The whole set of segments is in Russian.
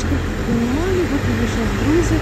Насколько понимали, вот его сейчас грузят.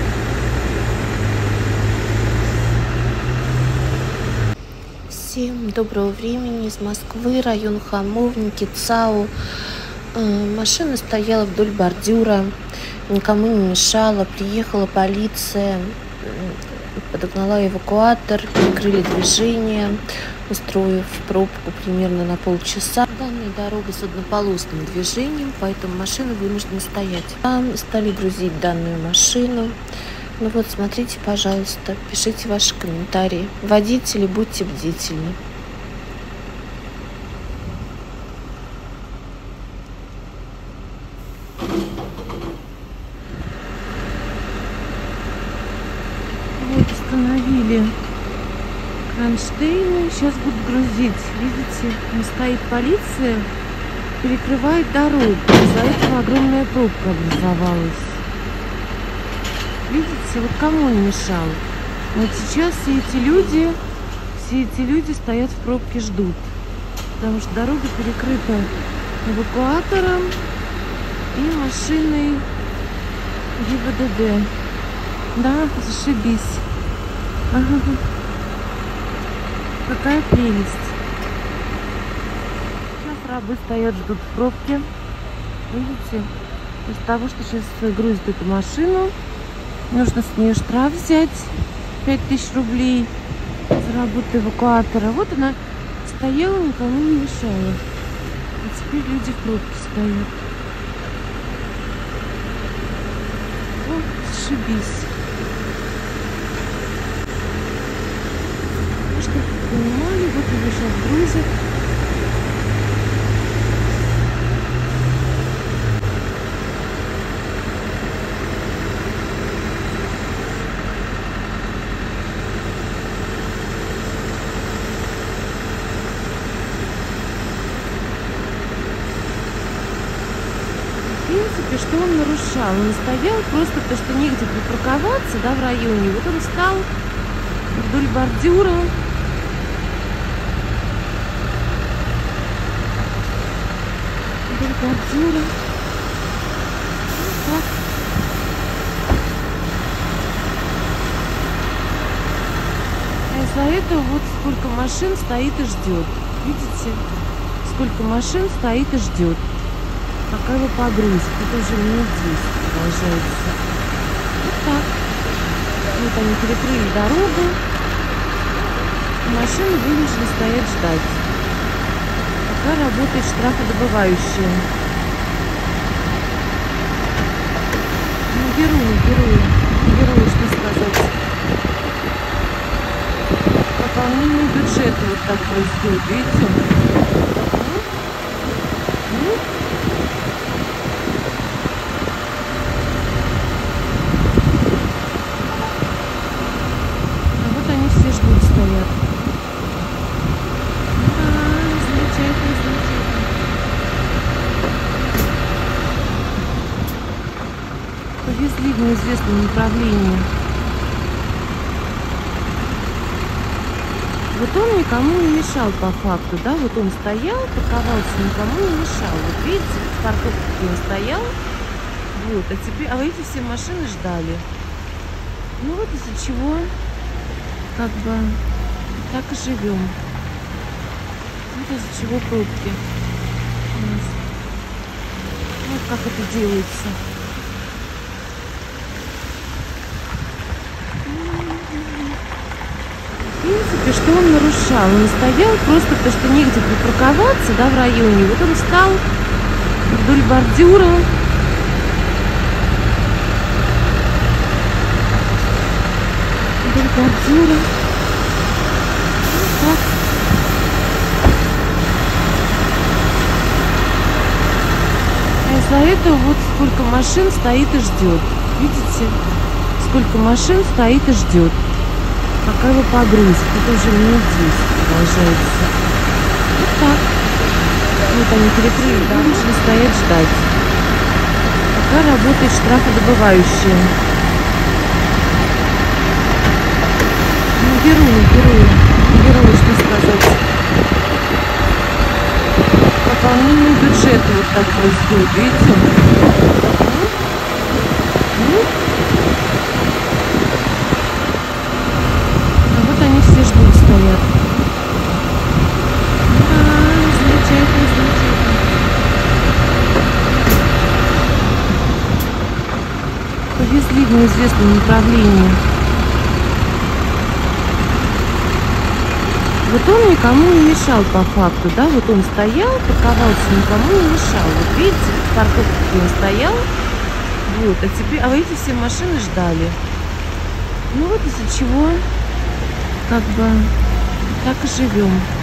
Всем доброго времени из Москвы, район Хамовники, ЦАУ. Машина стояла вдоль бордюра, никому не мешала. Приехала полиция, подогнала эвакуатор, перекрыли движение, устроив пробку примерно на полчаса. Данная дорога с однополосным движением, поэтому машина вынуждена стоять. Стали грузить данную машину. Ну вот, смотрите, пожалуйста, пишите ваши комментарии. Водители, будьте бдительны. Вот установили кронштейны, сейчас будут грузить. Видите, там стоит полиция, перекрывает дорогу. Из-за этого огромная пробка образовалась. Видите, вот кому он мешал? Вот сейчас все эти люди стоят в пробке, ждут. Потому что дорога перекрыта эвакуатором и машиной ГИБДД. Да, зашибись. Ага. Какая прелесть. Сейчас рабы стоят, ждут в пробке. Видите? Из-за того, что сейчас грузят эту машину, нужно с нее штраф взять 5000 рублей за работу эвакуатора. Вот она стояла, никому не мешала. А теперь люди в пробке стоят. О, зашибись. Ну, чтобы вы понимали, вот его сейчас грузят. В принципе, что он нарушал? Он стоял просто потому, что негде припарковаться, да, в районе. Вот он встал вдоль бордюра. Вдоль бордюра. Вот так. А из-за этого вот сколько машин стоит и ждет. Видите? Сколько машин стоит и ждет. Пока его погрузят. Это уже минут 10 продолжается. Вот так. Вот они перекрыли дорогу. И машины вынуждены стоять ждать. Пока работает штрафодобывающая. Не беру, что сказать. Пополнение бюджета вот так происходит, видите? Стоят. Замечательно. Повезли в неизвестном направлении. Вот он никому не мешал по факту, да? Вот он стоял, парковался, никому не мешал. Вот видите, в парковке он стоял. Вот, а эти все машины ждали. Ну вот из-за чего как бы так и живем. Вот из-за чего пробки у нас. Вот как это делается. В принципе, что он нарушал? Он стоял просто потому, что негде припарковаться, да, в районе. Вот он встал вдоль бордюра. Вдоль бордюра. Вот так. А из-за этого вот сколько машин стоит и ждет. Видите? Сколько машин стоит и ждет. Пока его погрузят. Это уже минут 10 продолжается. Вот так. Вот они перекрыли, да, вышли стоять ждать. Пока работает штрафодобывающая. Не беру, что сказать. Пополнение бюджета вот так происходит, видите? в неизвестном направлении. Вот он никому не мешал по факту, да, вот он стоял, парковался, никому не мешал. Вот видите, в парковке он стоял, вот, а эти все машины ждали. Ну вот из-за чего, как бы, так и живем.